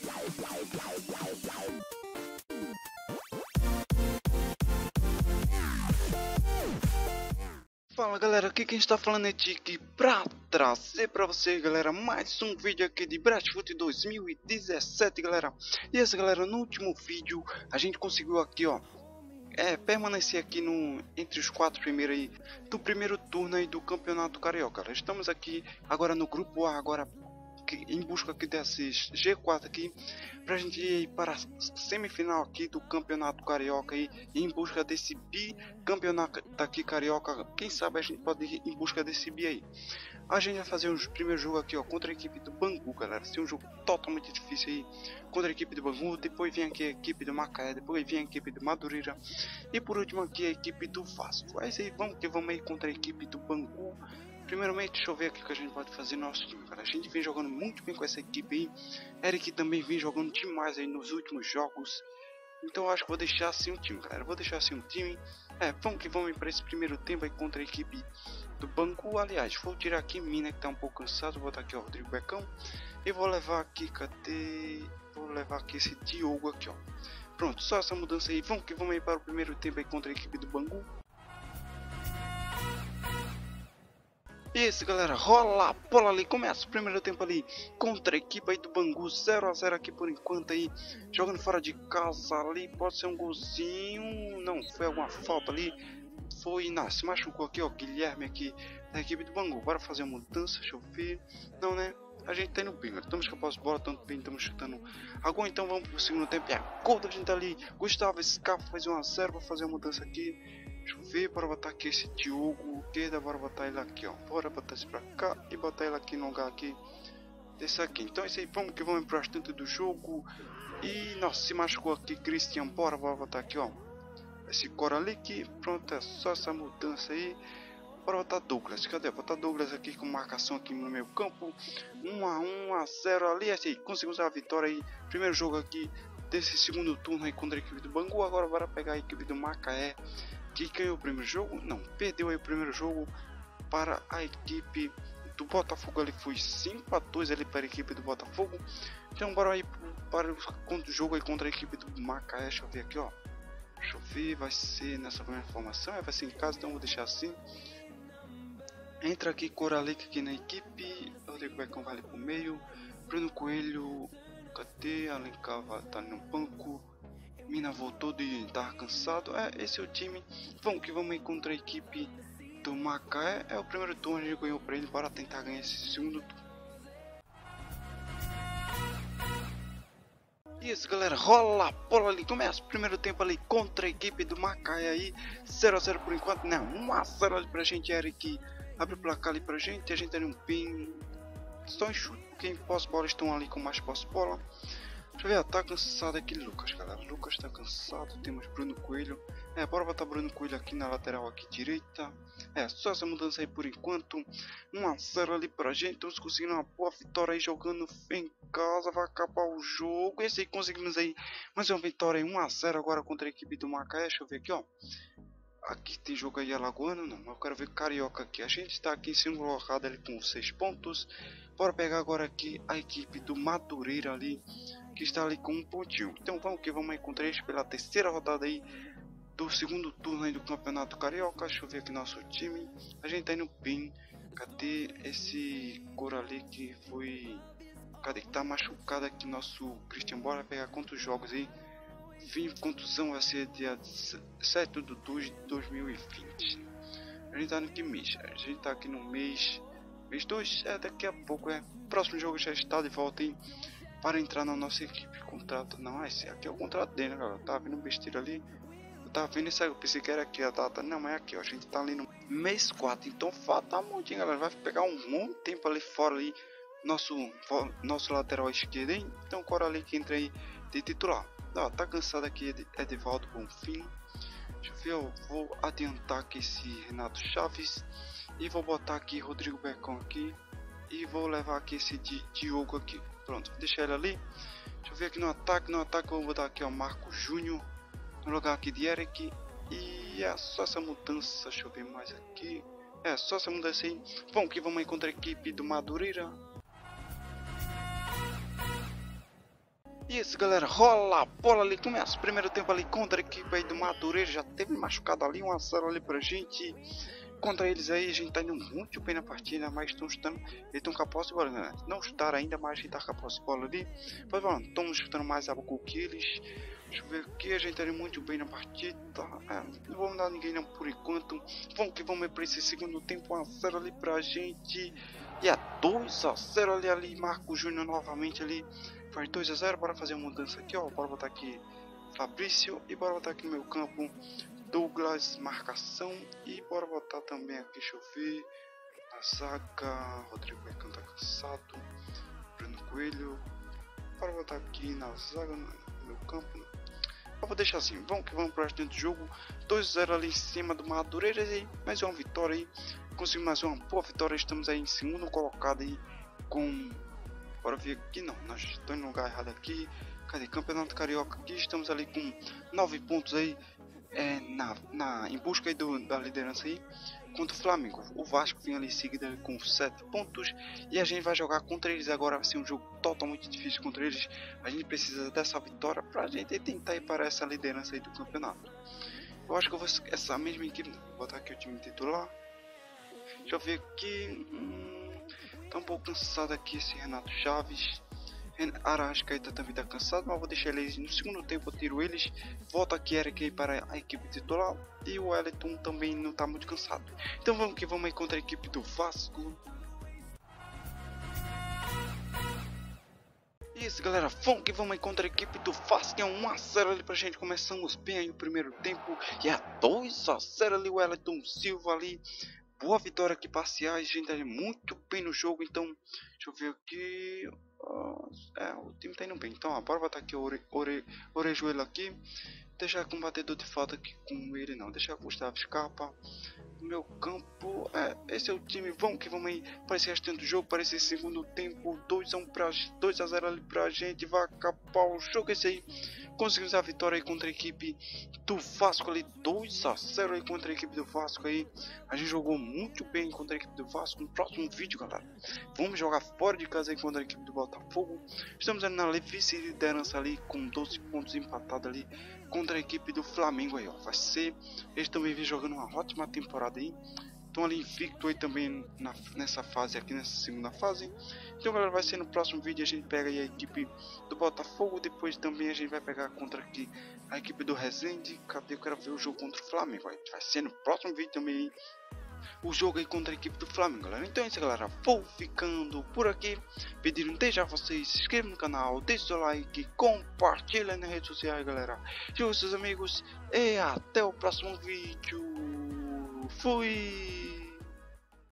Fala galera, aqui quem está falando é Tiki pra trazer pra vocês, galera, mais um vídeo aqui de Brasfoot 2017, galera. E essa, galera, no último vídeo a gente conseguiu aqui, ó, permanecer aqui entre os 4 primeiros aí do primeiro turno aí do Campeonato Carioca, galera. Estamos aqui agora no grupo A, agora em busca aqui desses G4 aqui, pra gente ir para a semifinal aqui do Campeonato Carioca aí, em busca desse bicampeonato aqui carioca. Quem sabe a gente pode ir em busca desse bi aí. A gente vai fazer os primeiros jogos aqui, ó, contra a equipe do Bangu, galera. Esse é um jogo totalmente difícil aí contra a equipe do Bangu. Depois vem aqui a equipe do Macaé, depois vem a equipe do Madureira e por último aqui a equipe do Vasco. Mas aí vamos aí contra a equipe do Bangu. Primeiramente, deixa eu ver aqui o que a gente pode fazer no nosso time, cara. A gente vem jogando muito bem com essa equipe aí. Eric também vem jogando demais aí nos últimos jogos. Então eu acho que vou deixar assim o time, galera. Vou deixar assim o time. Vamos para esse primeiro tempo aí contra a equipe do Bangu. Aliás, vou tirar aqui Mina, que tá um pouco cansado. Vou botar aqui, ó, Rodrigo Becão. E vou levar aqui, cadê? Vou levar aqui esse Diogo aqui, ó. Pronto, só essa mudança aí. Vamos aí para o primeiro tempo aí contra a equipe do Bangu. Isso, galera, rola a bola ali, começa o primeiro tempo ali contra a equipe aí do Bangu, 0 a 0 aqui por enquanto aí, jogando fora de casa ali, pode ser um golzinho, não, foi alguma falta ali, se machucou aqui, ó, Guilherme aqui da equipe do Bangu. Bora fazer uma mudança, deixa eu ver, não, né, a gente tá indo bem, galera. Estamos com a posse de bola, tanto bem, estamos chutando agora, então vamos pro segundo tempo, e a gol da gente ali, Gustavo Scarpa faz 1 a 0, vou fazer uma mudança aqui. Deixa eu ver, bora botar aqui esse Diogo esquerda, bora botar ele aqui, ó. Bora botar esse pra cá e botar ele aqui no lugar aqui desse aqui. Então é isso aí, vamos pro restante do jogo. E, nossa, se machucou aqui Christian, bora botar aqui, ó. Esse Coralic, pronto, é só essa mudança aí. Bora botar Douglas, cadê? Botar Douglas aqui com marcação aqui no meio campo. 1 a 0 ali, é isso aí, conseguimos a vitória aí. Primeiro jogo aqui desse segundo turno aí contra a equipe do Bangu. Agora bora pegar a equipe do Macaé, que ganhou o primeiro jogo, não, perdeu aí o primeiro jogo para a equipe do Botafogo, ali foi 5 a 2 ali para a equipe do Botafogo. Então bora aí para o jogo aí contra a equipe do Macaé. Deixa eu ver aqui, ó, deixa eu ver, vai ser nessa primeira formação, vai ser em casa, então vou deixar assim. Entra aqui Coralic aqui na equipe, Rodrigo Becão vai ali pro meio, Bruno Coelho, cadê? Alencar vai estar no banco. Mina voltou de estar cansado. Esse é o time. Vamos aí contra a equipe do Macaé. É o primeiro turno, a gente ganhou para ele. Bora tentar ganhar esse segundo turno. Isso, galera, rola a bola ali. Começa o primeiro tempo ali contra a equipe do Macaé aí. 0 a 0 por enquanto. Não, 1 a 0 ali pra gente. Eric abre o placar ali pra gente. A gente tá um bem só em chute. Quem posse bola estão ali com mais posse bola. Deixa eu ver, tá cansado aqui Lucas, galera. Lucas tá cansado, temos Bruno Coelho. Bora botar Bruno Coelho aqui na lateral aqui direita. Só essa mudança aí por enquanto. 1 a 0 ali pra gente. Estamos conseguindo uma boa vitória aí jogando em casa. Vai acabar o jogo. Esse aí conseguimos aí mais uma vitória aí. 1 a 0 agora contra a equipe do Macaé. Deixa eu ver aqui, ó. Aqui tem jogo aí alagoano, não. Eu quero ver Carioca aqui. A gente está aqui em segundo colocado ali com 6 pontos. Bora pegar agora aqui a equipe do Madureira ali, que está ali com 1 pontinho. Então vamos aí contra eles pela terceira rodada aí do segundo turno aí do Campeonato Carioca. Deixa eu ver aqui nosso time. A gente tá indo bem. Cadê esse Corali que foi... Cadê que tá machucado aqui nosso Christian? Bora pegar quantos jogos aí. Fim de contusão vai ser dia 7 de 2 de 2020. A gente tá no que mês? A gente tá aqui no mês 2, daqui a pouco próximo jogo já está de volta aí para entrar na nossa equipe. Contrato, não, esse aqui é o contrato dele, né, galera? Eu tava vendo besteira ali. Eu tava vendo isso aí, eu pensei que era aqui a data. Não, mas é aqui, ó. A gente tá ali no mês 4, então falta muito, hein, galera. Vai pegar um monte de tempo ali fora ali. Nosso lateral esquerdo, hein? Então o Corali que entra aí de titular. Tá cansado aqui, Edivaldo Bonfim. Deixa eu ver, eu vou adiantar aqui esse Renato Chaves. E vou botar aqui Rodrigo Becão aqui. E vou levar aqui esse Diogo aqui. Pronto, deixar ele ali. Deixa eu ver aqui no ataque. No ataque eu vou botar aqui, ó, Marco Júnior. No lugar aqui de Eric. E é só essa mudança. Deixa eu ver mais aqui. Só essa mudança aí. Vamos aí contra a equipe do Madureira. E isso, galera, rola a bola ali, começa o primeiro tempo ali contra a equipe aí do Madureira, já teve machucado ali, 1 a 0 ali pra gente. Contra eles aí, a gente tá indo muito bem na partida, mas estão chutando, eles estão com a posse de bola, né? Não chutaram ainda, mas a gente tá com a posse de bola ali. Mas bom, estão chutando mais a boca que eles. Deixa eu ver aqui, a gente tá indo muito bem na partida. Não vamos dar ninguém não por enquanto. Vamos que vamos pra esse segundo tempo, 1 a 0 ali pra gente. E a 2 a 0 ali, Marco Júnior novamente ali. Faz 2 a 0, bora fazer uma mudança aqui, ó. Bora botar aqui Fabrício e bora botar aqui no meu campo Douglas, marcação. E bora botar também aqui, deixa eu ver, na zaga, Rodrigo Becão tá cansado, Bruno Coelho. Bora botar aqui na zaga, no meu campo. Eu vou deixar assim, vamos que vamos para dentro do jogo. 2 a 0 ali em cima do Madureira e mais uma vitória aí. Conseguimos mais uma boa vitória, estamos aí em segundo colocado aí com... Bora ver aqui, não, nós estamos no lugar errado aqui. Cadê? Campeonato Carioca aqui, estamos ali com 9 pontos aí, em busca aí da liderança aí, contra o Flamengo. O Vasco vem ali seguido ali com 7 pontos, e a gente vai jogar contra eles agora, vai ser um jogo totalmente difícil contra eles. A gente precisa dessa vitória pra gente tentar ir para essa liderança aí do campeonato. Eu acho que eu vou essa mesma equipe, vou botar aqui o time titular. Deixa eu ver aqui, tá um pouco cansado aqui esse Renato Chaves. Arrascaeta também tá cansado, mas vou deixar eles no segundo tempo, eu tiro eles. Volto aqui Eric aí para a equipe titular. E o Wellington também não tá muito cansado. Então vamos que vamos aí contra a equipe do Vasco. Isso, galera, vamos que vamos aí contra a equipe do Vasco. É 1 a 0 ali pra gente. Começamos bem aí o primeiro tempo. E é 2 a 0 ali o Wellington Silva ali. Boa vitória aqui parciais, a gente tá muito bem no jogo, então deixa eu ver aqui. O time tá indo bem, então bora botar aqui o Orejuela aqui. Deixar com o batedor de falta aqui com ele, não, deixar com o Gustavo Scarpa. No meu campo, esse é o time, vamos que vamos aí para esse restante do jogo, para esse segundo tempo. 2 a 0 ali pra gente, vai acabar o jogo esse aí. Conseguimos a vitória aí contra a equipe do Vasco ali, 2 a 0 aí contra a equipe do Vasco aí. A gente jogou muito bem contra a equipe do Vasco. No próximo vídeo, galera, vamos jogar fora de casa aí contra a equipe do Botafogo. Estamos ali na vice-liderança ali com 12 pontos empatados ali contra a equipe do Flamengo aí, ó. Vai ser, eles também vêm jogando uma ótima temporada aí. Estão ali invicto aí também nessa fase aqui, nessa segunda fase. Então, galera, vai ser no próximo vídeo. A gente pega aí a equipe do Botafogo. Depois também a gente vai pegar contra aqui a equipe do Resende. Cadê? Eu quero ver o jogo contra o Flamengo. Vai ser no próximo vídeo também aí o jogo aí contra a equipe do Flamengo, galera. Então é isso, galera, vou ficando por aqui, pedindo desde já vocês se inscrevam no canal, deixe seu like, compartilhem nas redes sociais, galera, com seus amigos, e até o próximo vídeo. Fui!